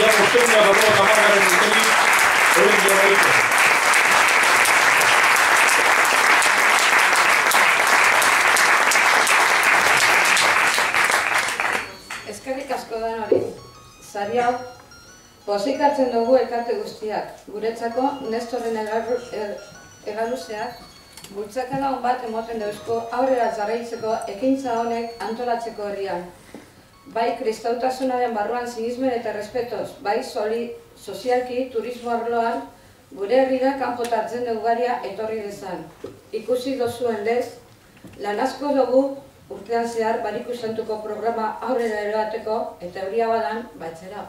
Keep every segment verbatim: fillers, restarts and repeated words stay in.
mila bosteun da berrogeita hamargarren urterik euren dioraiko. Eskerrik asko da hori. Sari hau, pozik hartzen dugu elkarte guztiak. Guretzako, Nestorren egaluzeak, bultzakada hon bat emoten dauzko aurrera jarraitzeko ekintza honek antolatzeko herrian. Bai kristautasunaren barruan sinismen eta respetoz, bai sozialki turismo arloan gure herrira kanpotartzen dugaria etorri dezan. Ikusi dozuen lez, lan asko dugu urtean zehar Bariku Santuko programa aurrera eroateko eta euria badan batzera.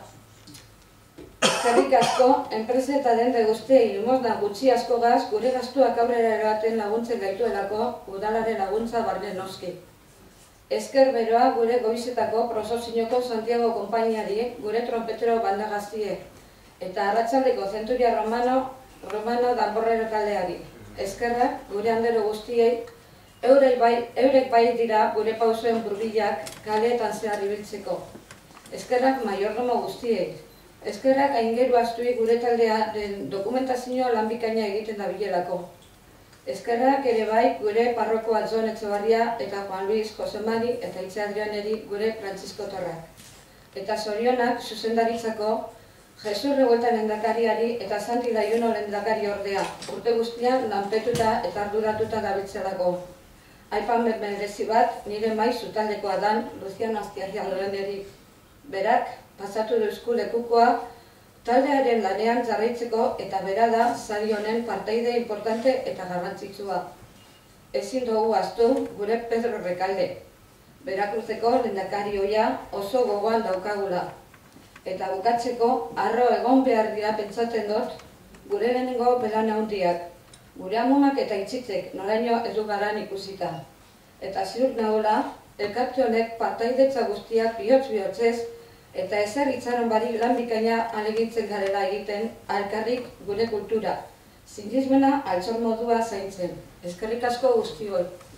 Eskerrik asko, enpresa eta dende guztiei limosna gutxi asko gaz gure gastuak aurrera eroaten laguntzen gaituelako udalaren laguntza barne noski. Esker beroa gure goizetako Prosozinoko Santiago konpainiari, gure trompetero banda gaztiek, eta arratsaldeko Zenturia Romano, Romano danborrero taldeari. Eskerrak gure handero guztiei, eurek bai, eurek bai dira gure pausoen burbilak kaleetan zehar ibiltzeko. Eskerrak maiordomo guztiei. Eskerrak aingeru astuik gure taldearen dokumentazio lanbikaina egiten da bilelako. Eskerrak ere bai gure parroko Altzon Etxebarria eta Juan Luis Josemari eta Itxe Adrianeri gure Frantzisko Torrak. Eta zorionak zuzendaritzako Jesus Revuelta lehendakariari eta Santi Laiuno lehendakari ordea, urte guztian lanpetuta eta arduratuta gabiltzelako. Aipan bermendezi bat nire maiz zutaldekoa dan Luciano Astiarria Loreneri. Berak, pasatu duzku lekukoa, taldearen lanean jarraitzeko eta bera da sari honen partaide importante eta garrantzitsua. Ezin dugu ahaztu gure Pedro Rekalde. Berakruzeko lehendakari ohia oso gogoan daukagula. Eta bukatzeko, arro egon behar dira pentsatzen dut gure lehenengo belan handiak. Gure amumak eta itxitzek noraino edu garan ikusita. Eta ziur nagola, elkarte honek partaidetza guztiak bihotz-bihotzez eta ezer itxaron barik lan bikaina alegintzen garela egiten alkarrik gure kultura, sinismena altxor modua zaintzen. Eskerrik asko guztioi.